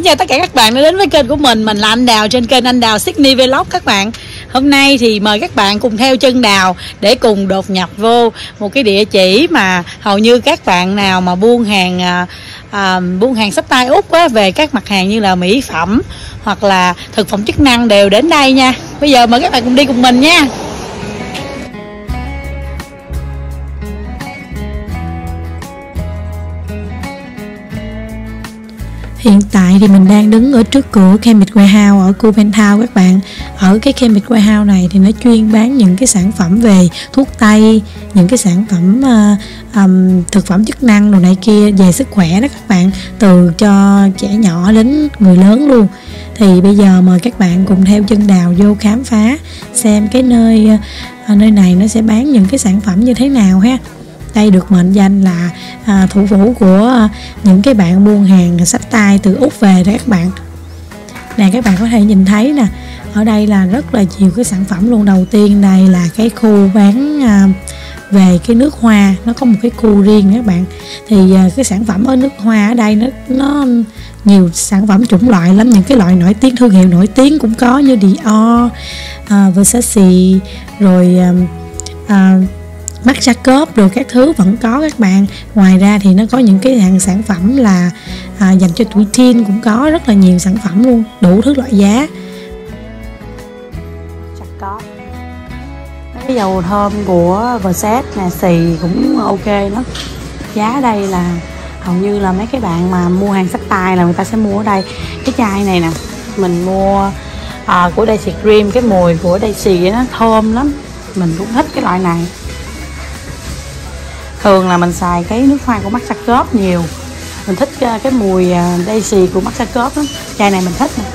chào tất cả các bạn đã đến với kênh của mình là Anh Đào trên kênh Anh Đào Sydney Vlog các bạn. Hôm nay thì mời các bạn cùng theo chân Đào để cùng đột nhập vô một cái địa chỉ mà hầu như các bạn nào mà buôn hàng xách tay Úc á, về các mặt hàng như là mỹ phẩm hoặc là thực phẩm chức năng đều đến đây nha. Bây giờ mời các bạn cùng đi cùng mình nha. Hiện tại thì mình đang đứng ở trước cửa Chemist Warehouse ở khu Penthouse các bạn. Ở cái Chemist Warehouse này thì nó chuyên bán những cái sản phẩm về thuốc tây, những cái sản phẩm thực phẩm chức năng đồ này kia về sức khỏe đó các bạn, từ cho trẻ nhỏ đến người lớn luôn. Thì bây giờ mời các bạn cùng theo chân Đào vô khám phá xem cái nơi này nó sẽ bán những cái sản phẩm như thế nào ha. Đây được mệnh danh là thủ phủ của những cái bạn buôn hàng xách tay từ Úc về đó các bạn. Nè, các bạn có thể nhìn thấy nè, ở đây là rất là nhiều cái sản phẩm luôn. Đầu tiên đây là cái khu bán về cái nước hoa, nó có một cái khu riêng các bạn. Thì cái sản phẩm ở nước hoa ở đây nó nhiều sản phẩm chủng loại lắm, những cái loại nổi tiếng, thương hiệu nổi tiếng cũng có như Dior, Versace, rồi Jacob rồi các thứ vẫn có các bạn. Ngoài ra thì nó có những cái hàng sản phẩm là dành cho tuổi teen, cũng có rất là nhiều sản phẩm luôn, đủ thứ loại giá. Jacob, cái dầu thơm của Versace nè, xì cũng ok lắm. Giá ở đây là hầu như là mấy cái bạn mà mua hàng xách tay là người ta sẽ mua ở đây. Cái chai này nè, mình mua của Daisy Cream, cái mùi của Daisy nó thơm lắm, mình cũng thích cái loại này. Thường là mình xài cái nước hoa của Jacob nhiều, mình thích cái mùi Daisy của Jacob lắm. Chai này mình thích nè.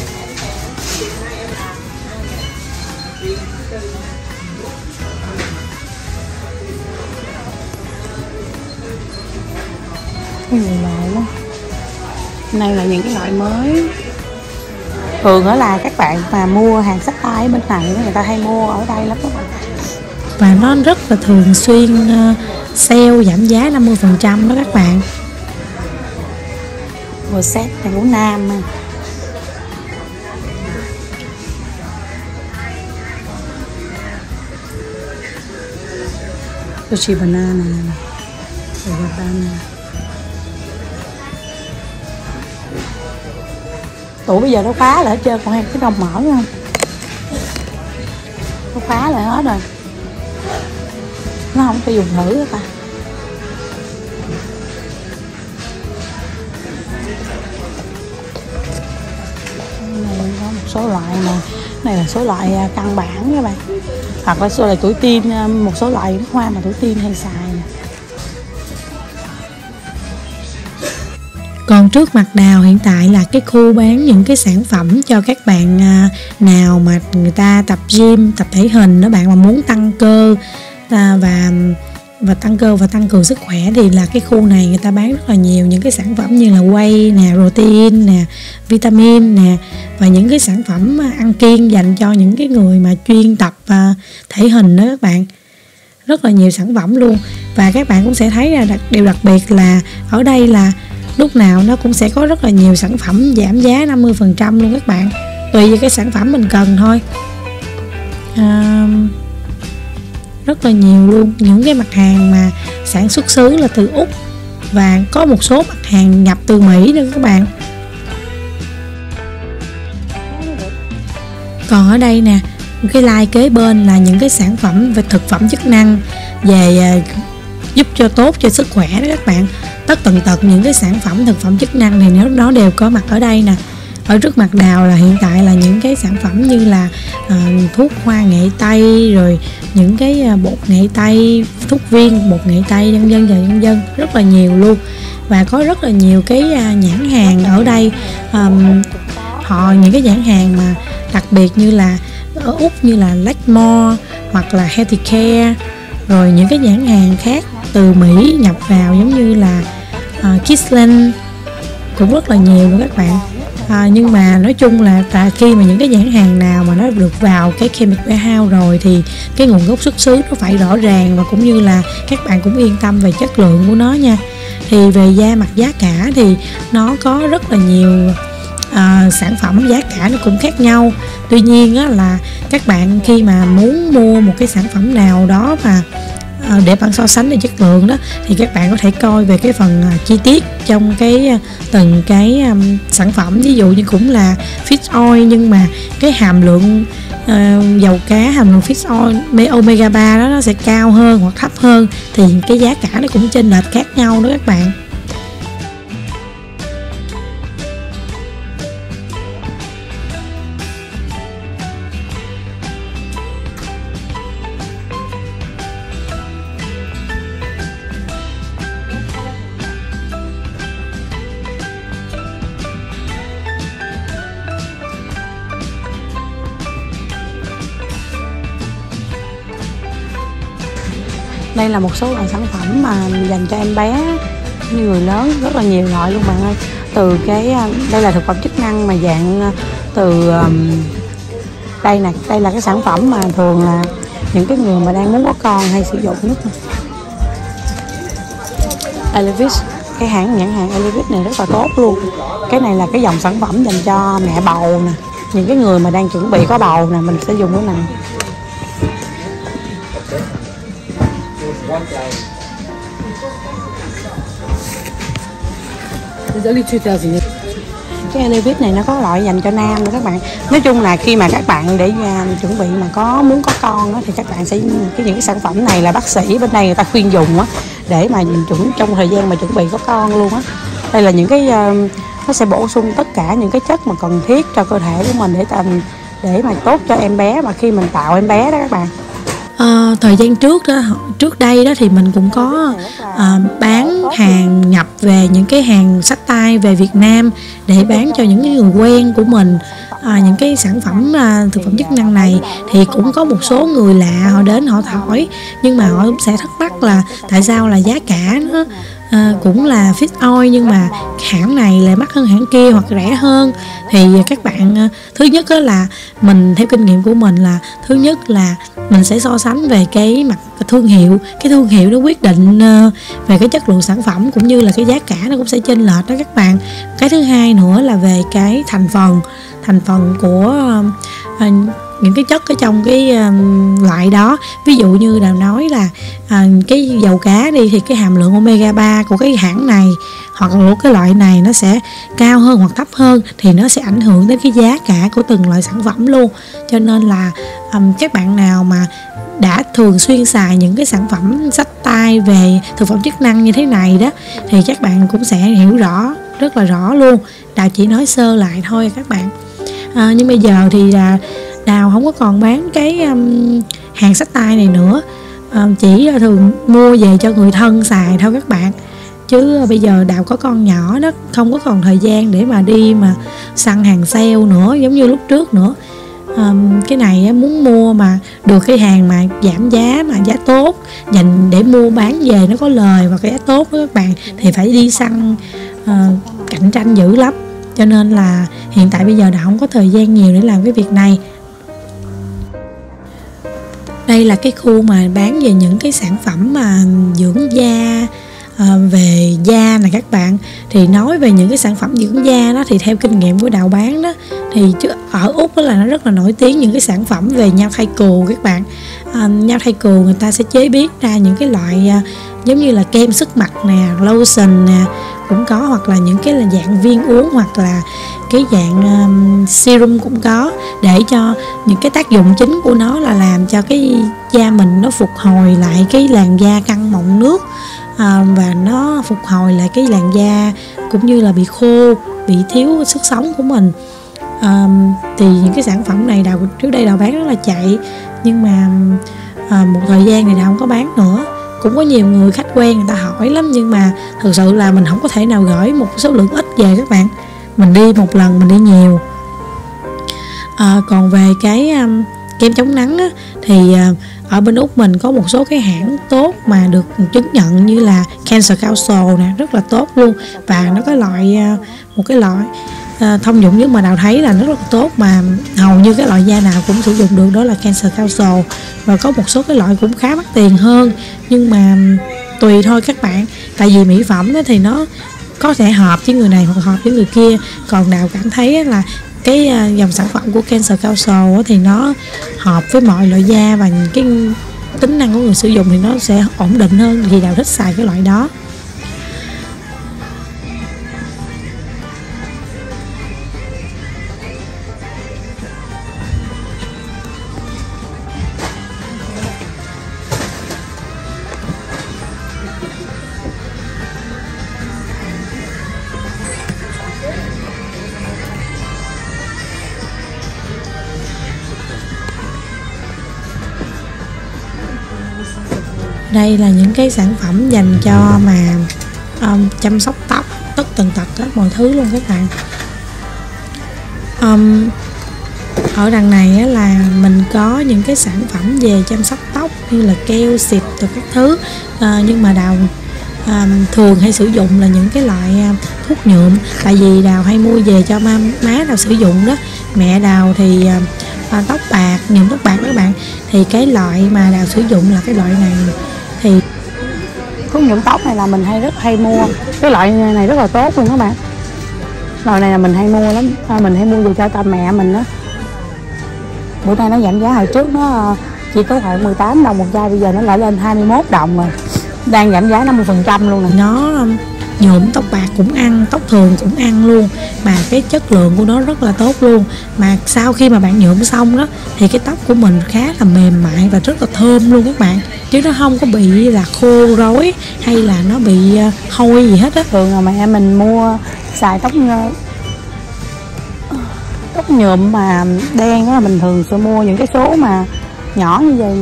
Nhiều loại lắm. Này là những cái loại mới. Thường đó là các bạn mà mua hàng xách tay bên này người ta hay mua ở đây lắm các bạn. Và nó rất là thường xuyên sale giảm giá 50% đó các bạn. Vừa set này của nam mà. Gucci banana. Tủ bây giờ nó khóa lại hết trơn, còn hay cái đồng mở không? Nó khóa lại hết rồi. Nó không phải dùng thử đó ta. Này có một số loại nè. Này là số loại căn bản các bạn. Hoặc là số loại tuổi teen, một số loại nước hoa mà tuổi teen hay xài nè. Còn trước mặt Đào hiện tại là cái khu bán những cái sản phẩm cho các bạn nào mà người ta tập gym, tập thể hình đó bạn, mà muốn tăng cơ và tăng cơ và tăng cường sức khỏe thì là cái khu này người ta bán rất là nhiều những cái sản phẩm như là whey nè, protein nè, vitamin nè, và những cái sản phẩm ăn kiêng dành cho những cái người mà chuyên tập thể hình đó các bạn. Rất là nhiều sản phẩm luôn. Và các bạn cũng sẽ thấy là điều đặc biệt là ở đây là lúc nào nó cũng sẽ có rất là nhiều sản phẩm giảm giá 50% luôn các bạn, tùy vào cái sản phẩm mình cần thôi. Rất là nhiều luôn, những cái mặt hàng mà sản xuất xứ là từ Úc, và có một số mặt hàng nhập từ Mỹ nữa các bạn. Còn ở đây nè, cái line kế bên là những cái sản phẩm về thực phẩm chức năng về giúp cho tốt cho sức khỏe đó các bạn. Tất tần tật những cái sản phẩm thực phẩm chức năng thì nó đều có mặt ở đây nè. Ở trước mặt Đào là hiện tại là những cái sản phẩm như là thuốc hoa nghệ tây, rồi những cái bột nghệ tây, thuốc viên bột nghệ tây, vân vân, rất là nhiều luôn. Và có rất là nhiều cái nhãn hàng ở đây, những cái nhãn hàng mà đặc biệt như là ở Úc như là Lexmore hoặc là Healthy Care, rồi những cái nhãn hàng khác từ Mỹ nhập vào giống như là Kissland cũng rất là nhiều luôn các bạn. Nhưng mà nói chung là khi mà những cái nhãn hàng nào mà nó được vào cái Chemist Warehouse rồi thì cái nguồn gốc xuất xứ nó phải rõ ràng, và cũng như là các bạn cũng yên tâm về chất lượng của nó nha. Thì về mặt giá cả thì nó có rất là nhiều sản phẩm giá cả nó cũng khác nhau. Tuy nhiên á, là các bạn khi mà muốn mua một cái sản phẩm nào đó mà để bạn so sánh về chất lượng đó, thì các bạn có thể coi về cái phần chi tiết trong cái từng cái sản phẩm. Ví dụ như cũng là fish oil nhưng mà cái hàm lượng dầu cá, hàm lượng fish oil omega 3 đó nó sẽ cao hơn hoặc thấp hơn, thì cái giá cả nó cũng chênh lệch khác nhau đó các bạn. Đây là một số loại sản phẩm mà dành cho em bé như người lớn, rất là nhiều loại luôn bạn ơi. Từ cái đây là thực phẩm chức năng mà dạng từ đây nè, đây là cái sản phẩm mà thường là những cái người mà đang muốn có con hay sử dụng nhất. Elevit, cái nhãn hàng Elevit này rất là tốt luôn. Cái này là cái dòng sản phẩm dành cho mẹ bầu nè, những cái người mà đang chuẩn bị có bầu nè, mình sẽ dùng cái này. Cái Elevit này nó có loại dành cho nam nữa các bạn. Nói chung là khi mà các bạn để chuẩn bị mà muốn có con đó, thì các bạn sẽ những cái sản phẩm này là bác sĩ bên đây người ta khuyên dùng á, để mà trong thời gian mà chuẩn bị có con luôn á. Đây là những cái nó sẽ bổ sung tất cả những cái chất mà cần thiết cho cơ thể của mình để mà tốt cho em bé mà khi mình tạo em bé đó các bạn. Thời gian trước đây đó thì mình cũng có bán hàng nhập về những cái hàng xách tay về Việt Nam để bán cho những người quen của mình. Những cái sản phẩm thực phẩm chức năng này thì cũng có một số người lạ họ đến họ hỏi, nhưng mà họ cũng sẽ thắc mắc là tại sao là giá cả nó cũng là fish oil nhưng mà hãng này lại mắc hơn hãng kia hoặc rẻ hơn. Thì các bạn thứ nhất là mình theo kinh nghiệm của mình là thứ nhất là mình sẽ so sánh về cái mặt thương hiệu. Cái thương hiệu nó quyết định về cái chất lượng sản phẩm cũng như là cái giá cả nó cũng sẽ chênh lệch đó các bạn. Cái thứ hai nữa là về cái thành phần của những cái chất ở trong cái loại đó. Ví dụ như là nói là cái dầu cá đi, thì cái hàm lượng omega 3 của cái hãng này hoặc là cái loại này nó sẽ cao hơn hoặc thấp hơn, thì nó sẽ ảnh hưởng đến cái giá cả của từng loại sản phẩm luôn. Cho nên là các bạn nào mà đã thường xuyên xài những cái sản phẩm xách tay về thực phẩm chức năng như thế này đó, thì các bạn cũng sẽ hiểu rõ, rất là rõ luôn. Đào chỉ nói sơ lại thôi các bạn. Nhưng bây giờ thì Đào không có còn bán cái hàng xách tay này nữa, chỉ thường mua về cho người thân xài thôi các bạn. Chứ bây giờ Đào có con nhỏ đó, không có còn thời gian để mà đi mà săn hàng sale nữa giống như lúc trước nữa. Cái này muốn mua mà được cái hàng mà giảm giá mà giá tốt, dành để mua bán về nó có lời và cái giá tốt đó các bạn, thì phải đi săn cạnh tranh dữ lắm. Cho nên là hiện tại bây giờ Đào không có thời gian nhiều để làm cái việc này. Đây là cái khu mà bán về những cái sản phẩm mà dưỡng da, về da này các bạn. Thì nói về những cái sản phẩm dưỡng da đó, thì theo kinh nghiệm của Đào bán đó, thì ở Úc đó là nó rất là nổi tiếng những cái sản phẩm về nhau thai cừu các bạn. Nhau thai cừu người ta sẽ chế biến ra những cái loại giống như là kem sức mặt nè, lotion nè cũng có, hoặc là những cái là dạng viên uống, hoặc là cái dạng serum cũng có, để cho những cái tác dụng chính của nó là làm cho cái da mình nó phục hồi lại cái làn da căng mọng nước, và nó phục hồi lại cái làn da cũng như là bị khô, bị thiếu sức sống của mình. Thì những cái sản phẩm này trước đây Đào bán rất là chạy, nhưng mà một thời gian thì Đào không có bán nữa. Cũng có nhiều người khách quen người ta hỏi lắm, nhưng mà thực sự là mình không có thể nào gửi một số lượng ít về các bạn. Mình đi một lần mình đi nhiều. Còn về cái kem chống nắng á, thì ở bên Úc mình có một số cái hãng tốt mà được chứng nhận như là Cancer Council nè, rất là tốt luôn. Và nó có một cái loại thông dụng nhất mà Đào thấy là nó rất là tốt, mà hầu như cái loại da nào cũng sử dụng được, đó là Cancer Council. Và có một số cái loại cũng khá mắc tiền hơn, nhưng mà tùy thôi các bạn. Tại vì mỹ phẩm đó thì nó có thể hợp với người này hoặc hợp với người kia. Còn Đào cảm thấy là cái dòng sản phẩm của Cancer Council thì nó hợp với mọi loại da và cái tính năng của người sử dụng thì nó sẽ ổn định hơn, thì Đào thích xài cái loại đó. Đây là những cái sản phẩm dành cho mà chăm sóc tóc tất tần tật hết mọi thứ luôn các bạn. Ở đằng này á, là mình có những cái sản phẩm về chăm sóc tóc như là keo xịt rồi các thứ, nhưng mà Đào thường hay sử dụng là những cái loại thuốc nhuộm, tại vì Đào hay mua về cho má Đào sử dụng đó. Mẹ Đào thì tóc bạc, nhuộm tóc bạc các bạn, thì cái loại mà Đào sử dụng là cái loại này. Thì thuốc nhuộm tóc này là mình rất hay mua, cái loại này rất là tốt luôn các bạn. Loại này là mình hay mua lắm, mình hay mua về cho ta mẹ mình đó. Bữa nay nó giảm giá, hồi trước nó chỉ có khoảng 18 đồng một chai, bây giờ nó lại lên 21 đồng rồi, đang giảm giá 50% luôn nè. Nó nhuộm tóc bạc cũng ăn, tóc thường cũng ăn luôn, mà cái chất lượng của nó rất là tốt luôn. Mà sau khi mà bạn nhuộm xong đó thì cái tóc của mình khá là mềm mại và rất là thơm luôn các bạn, chứ nó không có bị là khô rối hay là nó bị hôi gì hết á. Thường là mẹ mình mua xài tóc nhuộm mà đen đó, là mình thường sẽ mua những cái số mà nhỏ như vậy nè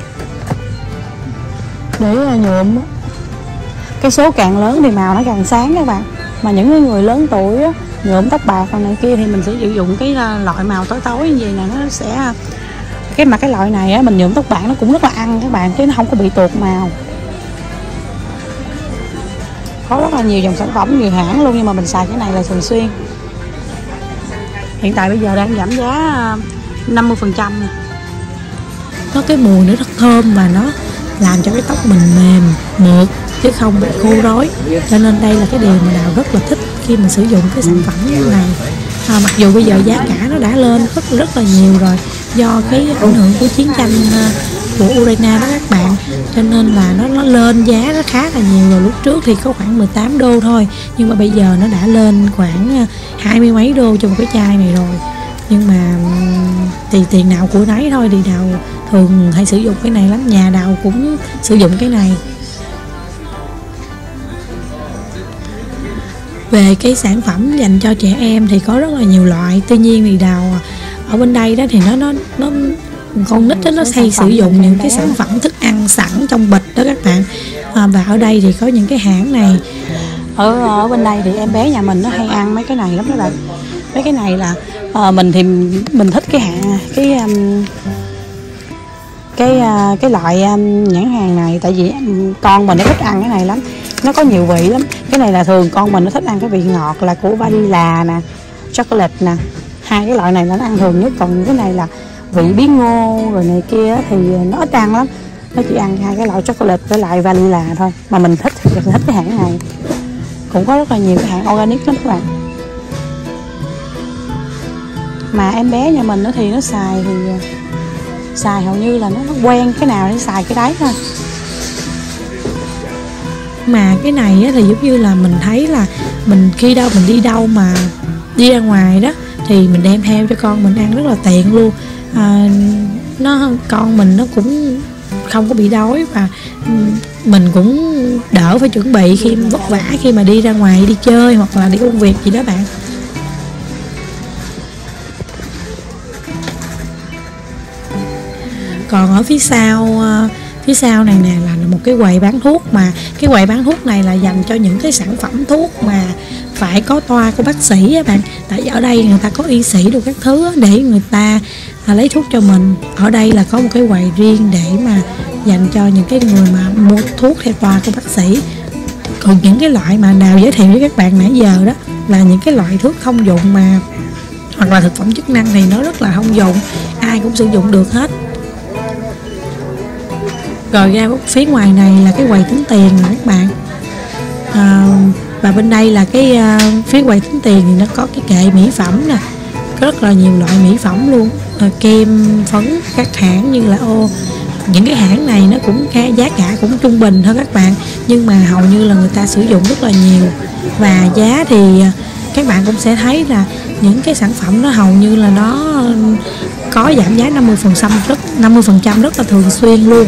để nhuộm. Cái số càng lớn thì màu nó càng sáng các bạn. Mà những người lớn tuổi á, nhuộm tóc bạc này kia thì mình sẽ sử dụng cái loại màu tối tối như vậy nè, nó sẽ cái loại này á, mình nhuộm tóc bạc nó cũng rất là ăn các bạn, chứ nó không có bị tuột màu. Có rất là nhiều dòng sản phẩm, nhiều hãng luôn, nhưng mà mình xài cái này là thường xuyên. Hiện tại bây giờ đang giảm giá 50%. Có cái mùi nó rất thơm và nó làm cho cái tóc mình mềm mượt chứ không bị khô rối, cho nên đây là cái điều mà Đào rất là thích khi mà sử dụng cái sản phẩm này. Mặc dù bây giờ giá cả nó đã lên rất là nhiều rồi do cái ảnh hưởng của chiến tranh của Ukraine đó các bạn, cho nên là nó lên giá nó khá là nhiều rồi. Lúc trước thì có khoảng 18 đô thôi, nhưng mà bây giờ nó đã lên khoảng 20 mấy đô cho một cái chai này rồi. Nhưng mà thì tiền nào của nấy thôi, thì Đào thường hay sử dụng cái này lắm, nhà Đào cũng sử dụng cái này. Về cái sản phẩm dành cho trẻ em thì có rất là nhiều loại, tuy nhiên thì Đào ở bên đây đó thì nó con nít đó, nó hay sử dụng những cái sản phẩm thức ăn sẵn trong bịch đó các bạn. Và ở đây thì có những cái hãng này. Ở bên đây thì em bé nhà mình nó hay ăn mấy cái này lắm các bạn. Mấy cái này là mình thì mình thích cái hãng cái loại nhãn hàng này, tại vì con mình nó thích ăn cái này lắm, nó có nhiều vị lắm. Cái này là thường con mình nó thích ăn cái vị ngọt là của vanilla nè, chocolate nè, hai cái loại này nó ăn thường nhất. Còn cái này là vị bí ngô rồi này kia thì nó ít ăn lắm, nó chỉ ăn hai cái loại chocolate với lại vanilla thôi. Mà mình thích cái hãng này. Cũng có rất là nhiều cái hãng organic lắm các bạn. Mà em bé nhà mình thì nó xài hầu như là nó quen cái nào để xài cái đấy thôi. Mà cái này thì giống như là mình thấy là mình khi đâu mình đi đâu mà đi ra ngoài đó thì mình đem theo cho con mình ăn rất là tiện luôn. Con mình nó cũng không có bị đói, và mình cũng đỡ phải chuẩn bị khi vất vả khi mà đi ra ngoài đi chơi hoặc là đi công việc gì đó bạn. Còn ở phía sau này nè là một cái quầy bán thuốc, mà cái quầy bán thuốc này là dành cho những cái sản phẩm thuốc mà phải có toa của bác sĩ á bạn. Tại ở đây người ta có y sĩ đồ các thứ để người ta lấy thuốc cho mình. Ở đây là có một cái quầy riêng để mà dành cho những cái người mà mua thuốc theo toa của bác sĩ. Còn những cái loại mà Đào giới thiệu với các bạn nãy giờ đó là những cái loại thuốc thông dụng mà hoặc là thực phẩm chức năng thì nó rất là thông dụng, ai cũng sử dụng được hết. Rồi ra phía ngoài này là cái quầy tính tiền nè các bạn. Và bên đây là cái phía quầy tính tiền thì nó có cái kệ mỹ phẩm nè, có rất là nhiều loại mỹ phẩm luôn, kem phấn các hãng như là những cái hãng này nó cũng giá cả cũng trung bình thôi các bạn, nhưng mà hầu như là người ta sử dụng rất là nhiều. Và giá thì các bạn cũng sẽ thấy là những cái sản phẩm nó hầu như là nó có giảm giá 50% rất là thường xuyên luôn.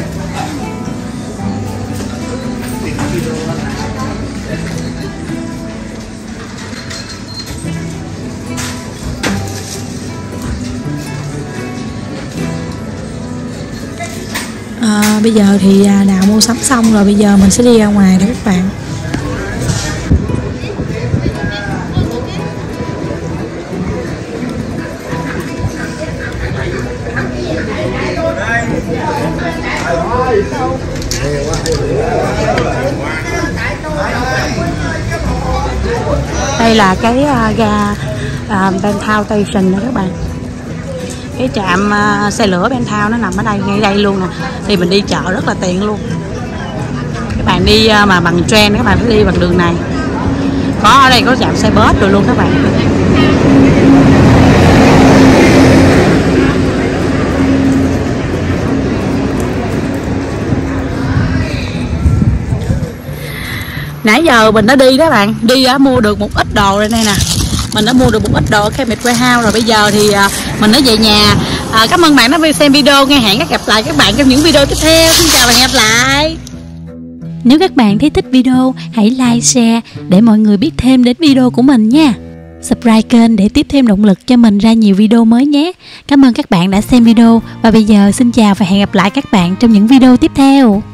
Bây giờ thì Đào mua sắm xong rồi, bây giờ mình sẽ đi ra ngoài đó các bạn. Đây là cái ga Penthouse Station đó các bạn. Cái trạm xe lửa Penthouse nó nằm ở đây, ngay đây luôn nè. Thì mình đi chợ rất là tiện luôn. Các bạn đi mà bằng train các bạn phải đi bằng đường này. Có ở đây có trạm xe bus rồi luôn các bạn. Nãy giờ mình đã đi đó bạn, đi đã mua được một ít đồ đây nè. Mình đã mua được một ít đồ ở Chemist Warehouse rồi. Bây giờ thì mình đã về nhà. Cảm ơn bạn đã xem video nghe. Hẹn gặp lại các bạn trong những video tiếp theo. Xin chào và hẹn gặp lại. Nếu các bạn thấy thích video, hãy like, share để mọi người biết thêm đến video của mình nha. Subscribe kênh để tiếp thêm động lực cho mình ra nhiều video mới nhé. Cảm ơn các bạn đã xem video. Và bây giờ xin chào và hẹn gặp lại các bạn trong những video tiếp theo.